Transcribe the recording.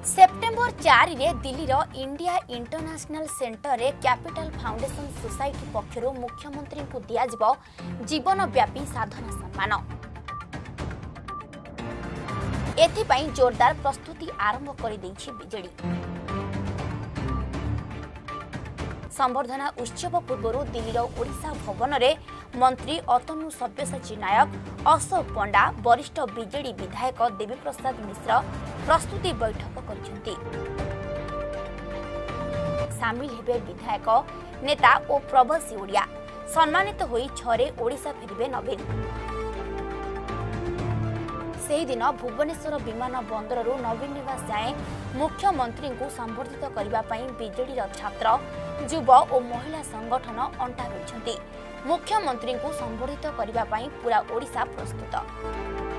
September 4 रे दिल्ली रो India International Centre रे कैपिटल फाउंडेशन सोसाइटी पक्षरु मुख्यमंत्री को दिया जीवनव्यापी साधना सम्मान। एथिपाई जोरदार प्रस्तुति आरंभ कर बीजेडी। संबर्धना उत्सव पूर्व दिल्ली ओडिशा भवन में मंत्री अतनु सब्यसाची नायक, अशोक पंडा, वरिष्ठ बीजेडी विधायक देवी प्रसाद मिश्र प्रस्तुति बैठक कर सामिल हेबे विधायक नेता और प्रवासी ओडिया। सम्मानित होई छरे ओडिशा फेरिबे नवीन। सेही दिन भुवनेश्वर विमान बंदर नवीन निवास जाए मुख्यमंत्री को संबर्धित करने बीजेडी छात्र, युव और महिला संगठन अंटा होइछन्ति। मुख्यमंत्री को संबोधित करने पूरा ओडिशा प्रस्तुत।